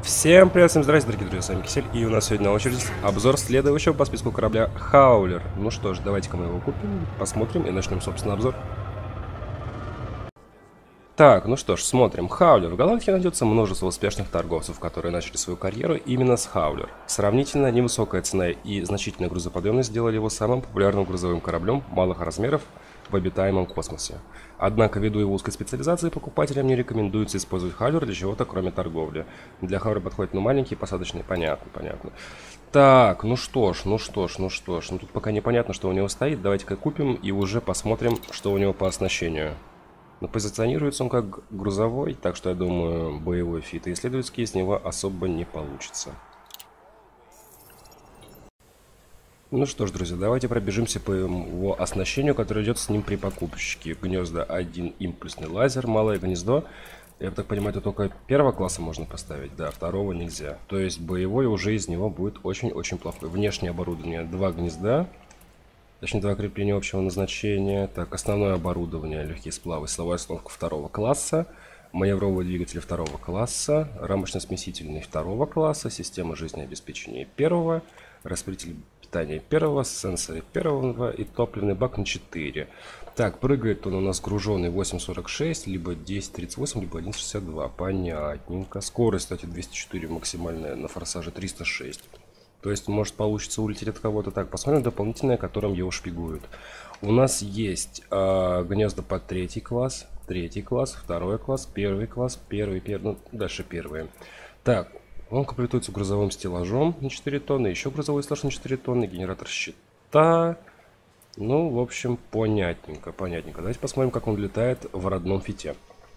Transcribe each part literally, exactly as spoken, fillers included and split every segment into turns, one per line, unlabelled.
Всем привет, всем здравствуйте, дорогие друзья, с вами Кисель, и у нас сегодня на очереди обзор следующего по списку корабля Хаулер. Ну что ж, давайте-ка мы его купим, посмотрим и начнем, собственно, обзор. Так, ну что ж, смотрим. Хаулер. В Галактике найдется множество успешных торговцев, которые начали свою карьеру именно с Хаулер. Сравнительно невысокая цена и значительная грузоподъемность сделали его самым популярным грузовым кораблем малых размеров в обитаемом космосе. Однако, ввиду его узкой специализации, покупателям не рекомендуется использовать Хаулер для чего-то, кроме торговли. Для Хаулер подходят, ну, маленькие, посадочные, понятно, понятно. Так, ну что ж, ну что ж, ну что ж. Ну тут пока непонятно, что у него стоит. Давайте-ка купим и уже посмотрим, что у него по оснащению. Но позиционируется он как грузовой, так что я думаю, боевой фит, и исследовательский из него особо не получится. Ну что ж, друзья, давайте пробежимся по его оснащению, которое идет с ним при покупочке. Гнезда один импульсный лазер, малое гнездо. Я так понимаю, это только первого класса можно поставить, да, второго нельзя. То есть боевой уже из него будет очень-очень плохой. Внешнее оборудование, два гнезда. Точнее, два крепления общего назначения. Так, основное оборудование, легкие сплавы, силовая установка второго класса, маневровые двигатели второго класса, рамочно-смесительный второго класса, система жизнеобеспечения первого, распределитель питания первого, сенсоры первого и топливный бак на четыре. Так, прыгает он у нас груженный восемь сорок шесть, либо десять тридцать восемь, либо один шестьдесят два. Понятненько. Скорость, кстати, двести четыре максимальная, на форсаже триста шесть. То есть, может, получится улететь от кого-то. Так, посмотрим дополнительное, которым его шпигуют. У нас есть э, гнезда под третий класс, третий класс, второй класс, первый класс, первый, первый, ну, дальше первые. Так, он комплектуется грузовым стеллажом на четыре тонны, еще грузовой стеллаж на четыре тонны, генератор щита. Ну, в общем, понятненько, понятненько. Давайте посмотрим, как он летает в родном фите.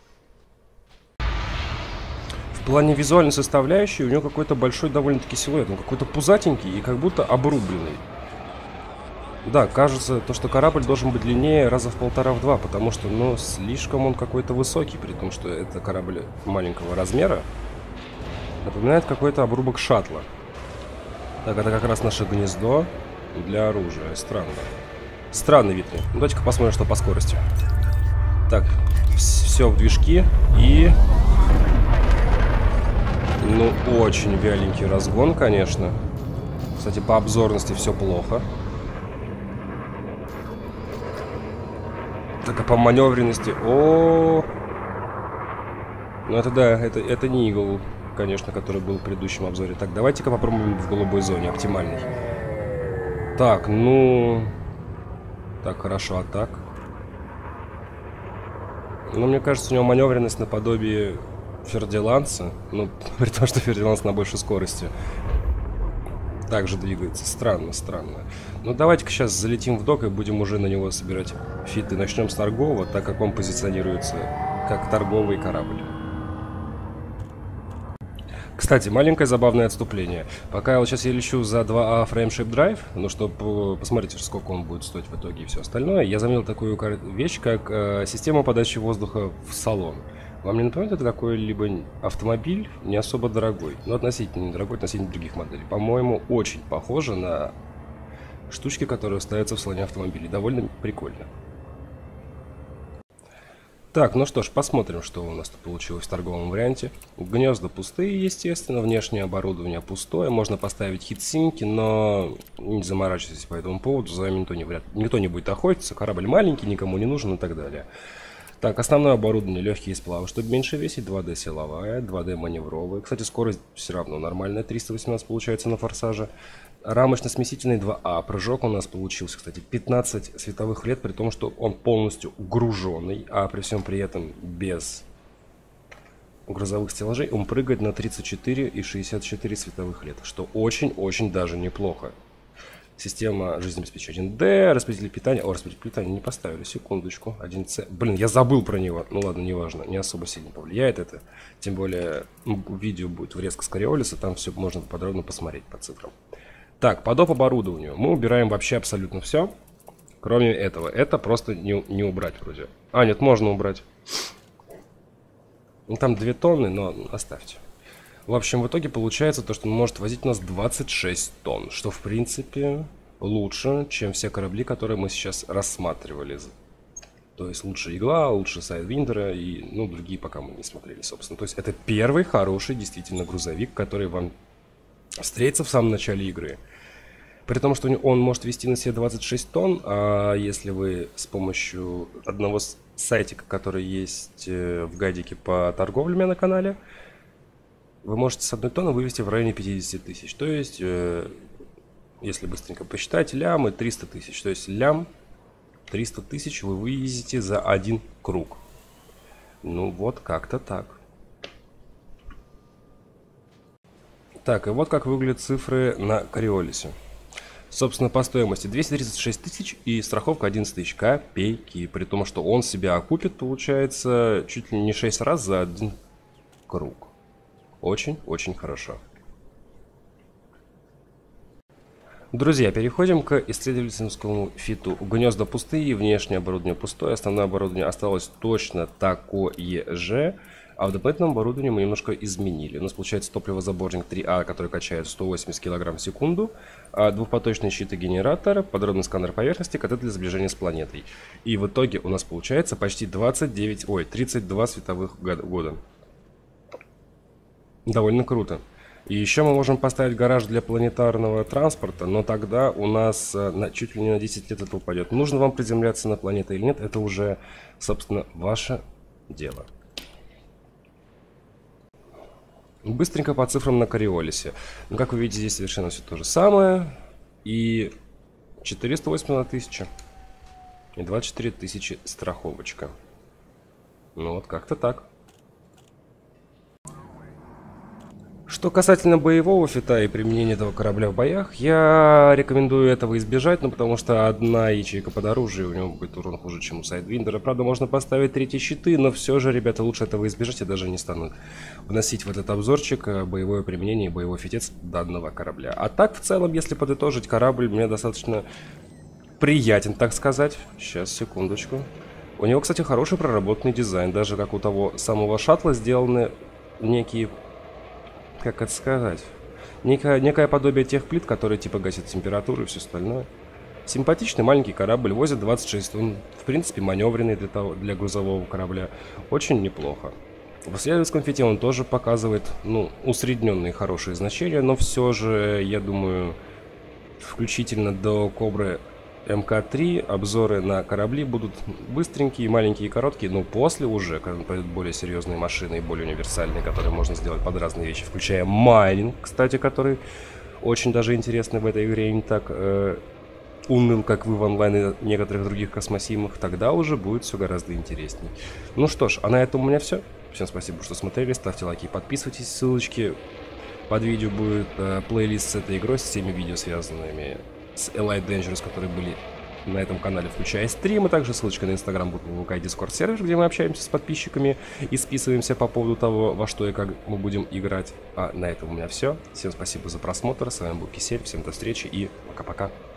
В плане визуальной составляющей у него какой-то большой довольно-таки силуэт. Он какой-то пузатенький и как будто обрубленный. Да, кажется, то, что корабль должен быть длиннее раза в полтора-в два, потому что, ну, слишком он какой-то высокий, при том, что это корабль маленького размера. Напоминает какой-то обрубок шаттла. Так, это как раз наше гнездо для оружия. Странно. Странный вид. Ну, давайте-ка посмотрим, что по скорости. Так, все в движке и... Ну, очень вяленький разгон, конечно. Кстати, по обзорности все плохо. Так, а по маневренности... О, -о, -о. Ну, это да, это, это не Игл, конечно, который был в предыдущем обзоре. Так, давайте-ка попробуем в голубой зоне, оптимальной. Так, ну... Так, хорошо, а так? Ну, мне кажется, у него маневренность наподобие... Фердиланса, ну, при том, что Фердиланс на большей скорости также двигается. Странно, странно. Ну, давайте-ка сейчас залетим в док и будем уже на него собирать фиты. Начнем с торгового, так как он позиционируется как торговый корабль. Кстати, маленькое забавное отступление. Пока я вот сейчас я лечу за два А Frameship Drive, ну, чтобы посмотрите, сколько он будет стоить в итоге и все остальное, я заметил такую вещь, как э, система подачи воздуха в салон. Вам не напоминает это какой-либо автомобиль не особо дорогой, но относительно недорогой, относительно других моделей? По-моему, очень похоже на штучки, которые ставятся в салоне автомобилей. Довольно прикольно. Так, ну что ж, посмотрим, что у нас тут получилось в торговом варианте. Гнезда пустые, естественно, внешнее оборудование пустое. Можно поставить хитсинки, но не заморачивайтесь по этому поводу, за вами никто не, вряд, никто не будет охотиться. Корабль маленький, никому не нужен и так далее. Так, основное оборудование, легкие сплавы, чтобы меньше весить, два дэ силовая, два дэ маневровая. Кстати, скорость все равно нормальная, триста восемнадцать получается на форсаже. Рамочно-смесительный два А, прыжок у нас получился, кстати, пятнадцать световых лет, при том, что он полностью груженный, а при всем при этом без грузовых стеллажей он прыгает на тридцать четыре и шестьдесят четыре световых лет, что очень-очень даже неплохо. Система жизнеобеспечения один дэ, распределитель питания. О, распределитель питания не поставили, секундочку. один цэ. Блин, я забыл про него. Ну ладно, неважно, не особо сильно повлияет это. Тем более, ну, видео будет врезка с Кориолиса, там все можно подробно посмотреть по цифрам. Так, по доп. Оборудованию. Мы убираем вообще абсолютно все, кроме этого. Это просто не, не убрать вроде. А, нет, можно убрать. Ну, там две тонны, но оставьте. В общем, в итоге получается то, что он может возить у нас двадцать шесть тонн, что в принципе лучше, чем все корабли, которые мы сейчас рассматривали. То есть лучше Игла, лучше Сайдвиндера и, ну, другие пока мы не смотрели, собственно. То есть это первый хороший, действительно, грузовик, который вам встретится в самом начале игры. При том, что он может вести на себе двадцать шесть тонн, а если вы с помощью одного сайтика, который есть в гайдике по торговле у меня на канале, вы можете с одной тонны вывести в районе пятьдесят тысяч. То есть, если быстренько посчитать, лям и триста тысяч. То есть лям триста тысяч вы вывезете за один круг. Ну вот как-то так. Так, и вот как выглядят цифры на Кориолисе. Собственно, по стоимости двести тридцать шесть тысяч и страховка одиннадцать тысяч. Копейки. При том, что он себя окупит, получается, чуть ли не шесть раз за один круг. Очень-очень хорошо. Друзья, переходим к исследовательскому фиту. Гнезда пустые, внешнее оборудование пустое, основное оборудование осталось точно такое же, а в дополнительном оборудовании мы немножко изменили. У нас получается топливозаборник три А, который качает сто восемьдесят килограмм в секунду, двухпоточный щитогенератор, подробный сканер поверхности, КТ для сближения с планетой. И в итоге у нас получается почти двадцать девять, ой, тридцать два световых года. Довольно круто. И еще мы можем поставить гараж для планетарного транспорта, но тогда у нас на, чуть ли не на десять лет это упадет. Нужно вам приземляться на планету или нет, это уже, собственно, ваше дело. Быстренько по цифрам на Кориолисе. Ну, как вы видите, здесь совершенно все то же самое. И четыреста восемьдесят тысяч. И двадцать четыре тысячи страховочка. Ну вот как-то так. Что касательно боевого фита и применения этого корабля в боях, я рекомендую этого избежать, ну потому что одна ячейка под оружие, у него будет урон хуже, чем у Сайдвиндера. Правда, можно поставить третьи щиты, но все же, ребята, лучше этого избежать, я даже не стану вносить в этот обзорчик боевое применение и боевой фитец данного корабля. А так, в целом, если подытожить, корабль мне достаточно приятен, так сказать. Сейчас, секундочку. У него, кстати, хороший проработанный дизайн, даже как у того самого шаттла сделаны некие... Как это сказать? Некое, некое подобие тех плит, которые типа гасят температуру и все остальное. Симпатичный маленький корабль, возит двадцать шесть тонн. В принципе, маневренный для, того, для грузового корабля. Очень неплохо. В исследовательском фите он тоже показывает, ну, усредненные хорошие значения, но все же, я думаю, включительно до Кобры эм ка три обзоры на корабли будут быстренькие, маленькие и короткие, но после уже, когда пойдут более серьезные машины и более универсальные, которые можно сделать под разные вещи, включая майнинг, кстати, который очень даже интересный в этой игре, не так э, уныл, как вы в онлайне некоторых других космосимах, тогда уже будет все гораздо интересней. Ну что ж, а на этом у меня все. Всем спасибо, что смотрели, ставьте лайки и подписывайтесь, ссылочки под видео будет э, плейлист с этой игрой, с всеми видео, связанными с Elite Dangerous, которые были на этом канале, включая стримы. Также ссылочка на Инстаграм, будет в ВК и Дискорд сервер, где мы общаемся с подписчиками и списываемся по поводу того, во что и как мы будем играть. А на этом у меня все. Всем спасибо за просмотр. С вами был Кисель. Всем до встречи и пока-пока.